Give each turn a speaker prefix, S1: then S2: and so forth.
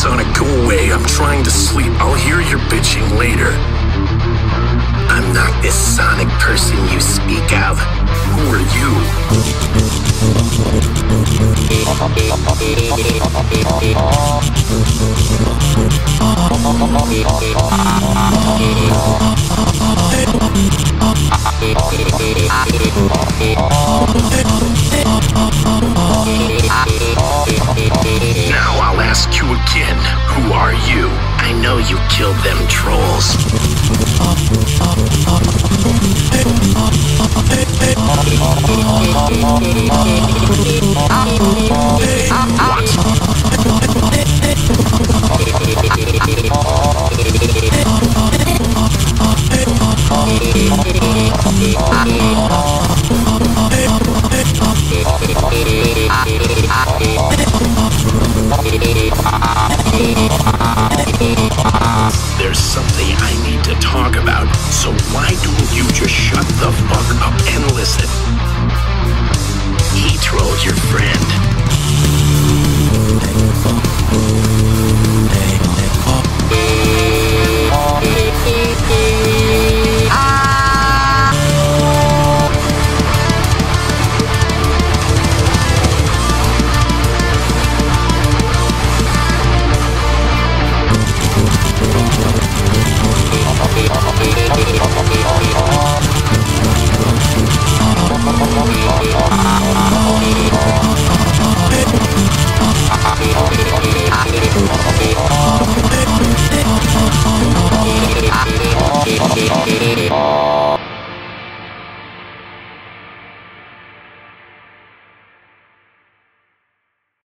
S1: Sonic, go away. I'm trying to sleep. I'll hear your bitching later. I'm not this Sonic person you speak of. Who are you? Now I'll ask you again. Who are you? I know you killed them trolls. There's something I need to talk about, so why don't you just shut the fuck up and listen? He trolled your friend.